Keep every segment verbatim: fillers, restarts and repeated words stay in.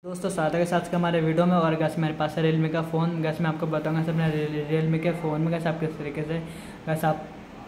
दोस्तों स्वागत है साथ के हमारे वीडियो में। और गैस मेरे पास है रियलमी का फ़ोन। गैस मैं आपको बताऊंगा सब अपने रियलमी के फ़ोन में गैस आप किस तरीके से गैस आप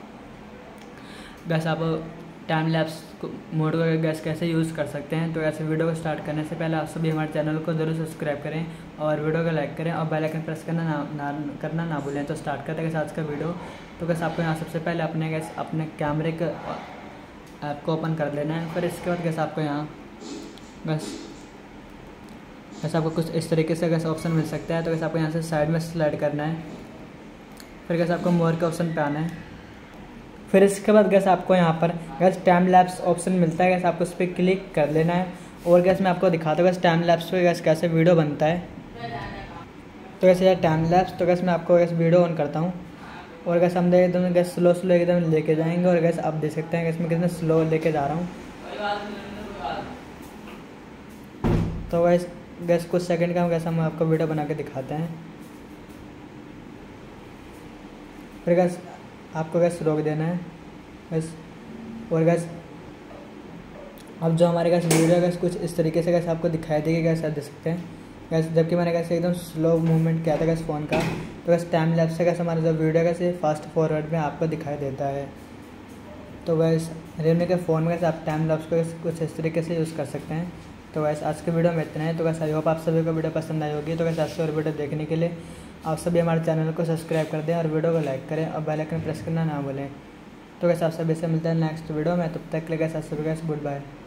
गैस आप टाइम लैप्स मोड को गैस कैसे यूज़ कर सकते हैं। तो ऐसे वीडियो को स्टार्ट करने से पहले आप सभी हमारे चैनल को ज़रूर सब्सक्राइब करें और वीडियो को लाइक करें और बेल आइकन प्रेस करना ना, ना करना ना भूलें। तो स्टार्ट करते हैं आज का वीडियो। तो गैस आपको यहाँ सबसे पहले अपने गैस अपने कैमरे के ऐप को ओपन कर लेना है। फिर इसके बाद गैस आपको यहाँ बस वैसे आपको कुछ इस तरीके से गैस ऑप्शन मिल सकता है। तो वैसे आपको यहाँ से साइड में स्लाइड करना है। फिर गैस आपको मोर के ऑप्शन पे आना है। फिर इसके बाद गैस आपको यहाँ पर गैस टाइम लैप्स ऑप्शन मिलता है। गैस आपको उस पर क्लिक कर लेना है और गैस मैं आपको दिखाता हूँ गैस टाइम लैप्स पे गैस कैसे वीडियो बनता है। तो गैस यह टाइम लैप्स। तो गैस मैं आपको गैस वीडियो ऑन करता हूँ और गैस हम एकदम गैस स्लो स्लो एकदम लेके जाएंगे। और गैस आप देख सकते हैं गैस मैं कितना स्लो लेके जा रहा हूँ। तो गैस गैस कुछ सेकंड का गैस हम आपको वीडियो बना के दिखाते हैं। फिर गैस आपको गैस रोक देना है गैस। और गैस अब जो हमारे गैस वीडियो गैस कुछ इस तरीके से गैस आपको दिखाई देगी। गैस आप देख सकते हैं गैस जबकि मैंने गैस एकदम स्लो मूवमेंट किया था गैस फ़ोन का। तो गैस टाइम लैप्स से गैस हमारा जो वीडियो गैस ये फास्ट फॉरवर्ड में आपको दिखाई देता है। तो गैस रियलमी के फ़ोन में गैस आप टाइम लैप्स को कुछ इस तरीके से यूज़ कर सकते हैं। तो वैसे आज के वीडियो में इतना है। तो वैसे आई होप आप सभी को वीडियो पसंद आई होगी। तो वैसे ऐसे और वीडियो देखने के लिए आप सभी हमारे चैनल को सब्सक्राइब कर दें और वीडियो को लाइक करें और बेल आइकन प्रेस करना ना भूलें। तो वैसे आप सभी से मिलते हैं नेक्स्ट वीडियो में। तब तक के लिए गैस आप सभी गैस गुड बाय।